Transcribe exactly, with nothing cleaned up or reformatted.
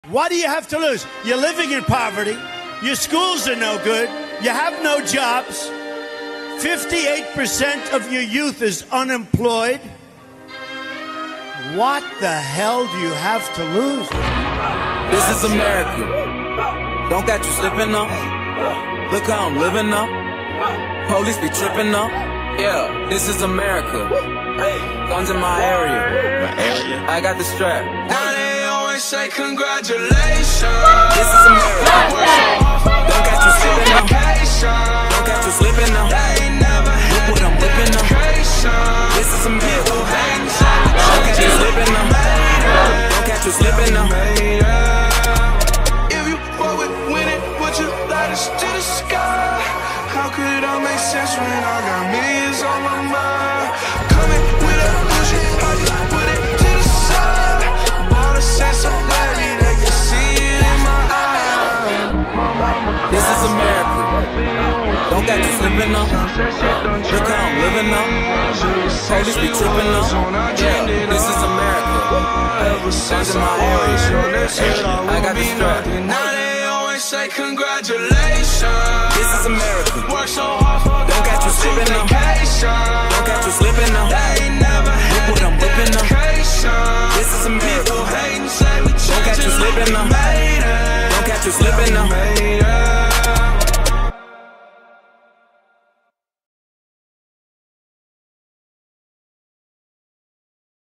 What do you have to lose? You're living in poverty. Your schools are no good. You have no jobs. fifty-eight percent of your youth is unemployed. What the hell do you have to lose? This is America. Don't got you slipping up. Look how I'm living up. Police be tripping up. Yeah, this is America. Guns in my area. My area. I got the strap. Now they always say congratulations. This is America. Don't got you slipping up. Don't got you slipping up. Look what I'm whipping up. This is America. Don't got you slipping up. Don't got you slipping up. If you fuck with winning, put your lighters to the sky. How could it all make sense when I got millions on my mind? Coming with a bullshit, I just put it to the side. All the sense of clarity, they can see it in my eyes. This is America. Don't got you slipping up. Look how I'm living up. Police be tripping up. Yeah, this is America. Guns in my area. I got the strap. Now they always say congratulations. This is America. Work so hard for Don't got you slipping up. Don't got you slipping up. Look what I'm whipping up. This is America. Don't got you slipping up. Don't got you slipping up.